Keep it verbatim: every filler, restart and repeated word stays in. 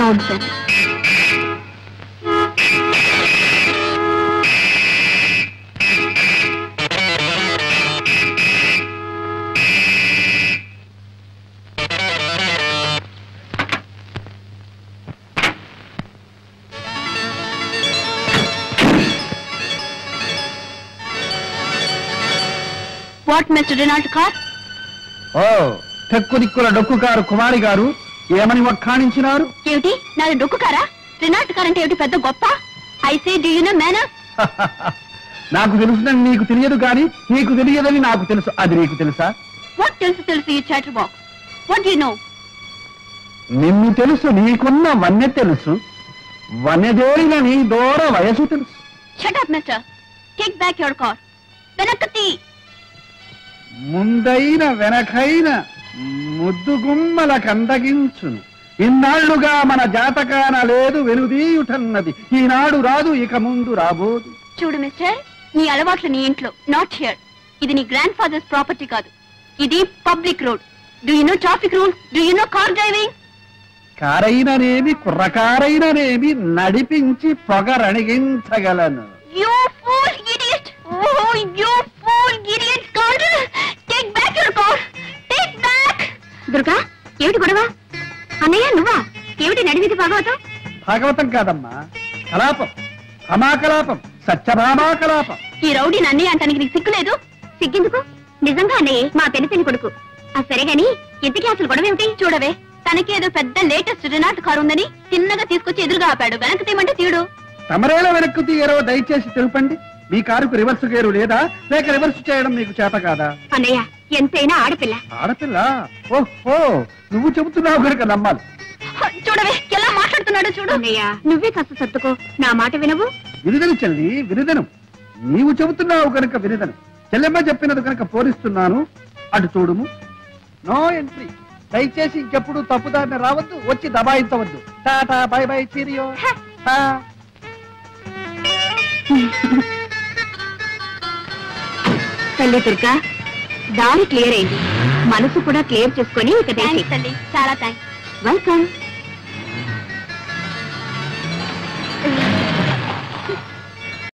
Nonsense. What mister Reynold car? Oh తెక్కు దిక్కుల డొక్కు కారు కుమారి గారు, ఏమని వక్కాణించినారు? ఏమిటి నాది డొక్కు కారా? రెనాల్డ్ కార్ అంటే ఏమిటి పెద్ద గొప్ప? I say do you know manner? నాకు తెలుసుదని నీకు తెలియదు కానీ నీకు తెలియదని నాకు తెలుసు. అది నీకు తెలుసా? వాట్ తెలుసు తెలుసు ఈ chatter box. What you know? నిన్ను తెలుసు, నీకున్న వన్య తెలుసు, వన్యదేరిన నీ దూర వయసు తెలుసు. Shut up mister. Take back your car. వెనక్కి. ముందైన వెనకైన ముద్దుగుమ్మల కందగించును. ఇన్నాళ్లుగా మన జాతకాన లేదు వెనుదీయుటన్నది, ఈనాడు రాదు ఇక ముందు రాబోదు. చూడు మిస్టర్, నీ అలవాట్లు నీ ఇంట్లో, నాట్ హియర్. ఇది నీ గ్రాండ్ ఫాదర్స్ ప్రాపర్టీ కాదు, ఇది public road. Do you know traffic rules? Do you know car driving? కారైననేమి కుర్రకారైననేమి నడిపించి పొగరణిగించగలను. You fool idiot! Oh, you fool idiot! Scoundrel! Take back your car! Take back! Durga, ఏమిటి గొడవ? అన్నయ్య నువ్వా? ఏమిటి నడివిది భాగవతం? భాగవతం కాదమ్మా, కలాపం, హమాకలాపం, సత్యభామాకలాపం. ఈ రౌడీని అన్నయ్య అంటానికి నీకు సిగ్గులేదు? సిగ్గెందుకు? నిజంగా అన్నయ్య మా పెనిపెని కొడుకు. ఆ సరే గాని ఇంతకీ అసలు గొడవ ఏమిటి? చూడవే, తనకేదో పెద్ద లేటెస్ట్ రెనాల్ట్ కారు ఉందని తిన్నగా తీసుకొచ్చి ఎదురుగా ఆపాడు. వెనక్కి తీయమంటే తీయడు. తమరేలా వెనక్కు తీయరో దయచేసి తెలుపండి. మీ కారుకు రివర్స్ గేరు లేదా, లేక రివర్స్ చేయడం మీకు చేత కాదా? అన్నయ్య ఎంతైనా ఆడపిల్ల. ఆడపిల్ల? ఓహో, నువ్వు చెబుతున్నావు కనుక నమ్మాలి. చూడవే ఎలా మాట్లాడుతున్నాడు చూడు. అన్నయ్య నువ్వే కాస్త సర్దుకో, నా మాట వినవు. విరుదను చెల్లి, విరుదను. నీవు చెబుతున్నావు కనుక విరుదను. చెల్లెమ్మ చెప్పినది కనుక పోరిస్తున్నాను. అటు చూడుము. No entry. దయచేసి ఇంకెప్పుడు తప్పుదారిని రావద్దు, వచ్చి దబాయించవద్దు. Tata bye bye cheerio. తల్లి దుర్గా, దారి క్లియర్ అయింది. మనసు కూడా క్లియర్ చేసుకొని ఇక చాలా థ్యాంక్స్. వెల్కమ్.